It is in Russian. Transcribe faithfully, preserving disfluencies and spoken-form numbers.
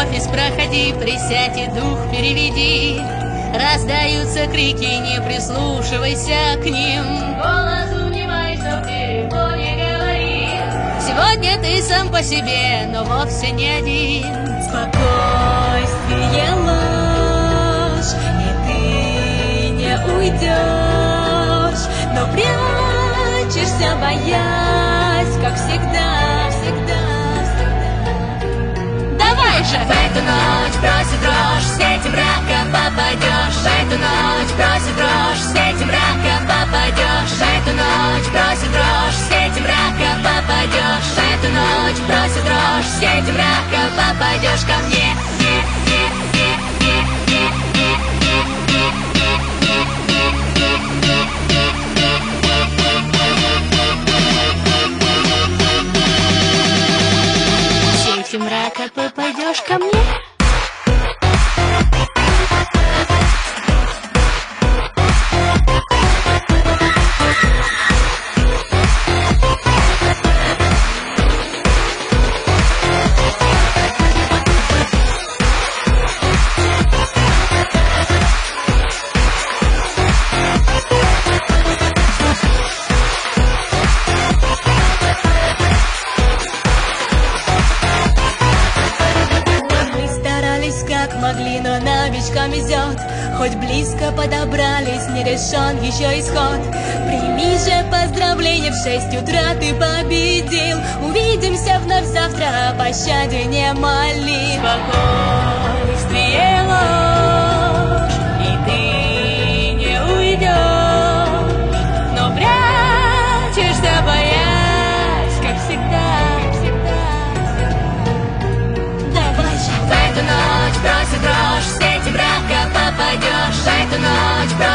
офис проходи, присядь и дух переведи. Раздаются крики, не прислушивайся к ним. Голос унимай, что в телефоне говорит. Сегодня ты сам по себе, но вовсе не один. Спокойствие ложь, и ты не уйдешь, но прячешься, боясь, как всегда, всегда, всегда. Давай же! В эту ночь бросит дрожь, в сети мрака попадешь. В эту ночь бросит дрожь, в сети мрака попадешь. В эту ночь бросит дрожь, в сети мрака попадешь. В эту ночь бросит дрожь, в сети мрака попадешь ко мне. В сети мрака попадешь ко мне. Как могли, но новичкам везет. Хоть близко подобрались, не решен еще исход. Прими же поздравление, в шесть утра ты победил. Увидимся вновь завтра, о пощаде не моли. Спокойствие ложь, и ты не уйдешь, но прячешься, боясь, как всегда, всегда. В эту ночь бросит дрожь, в сети мрака попадешь. В эту ночь бросит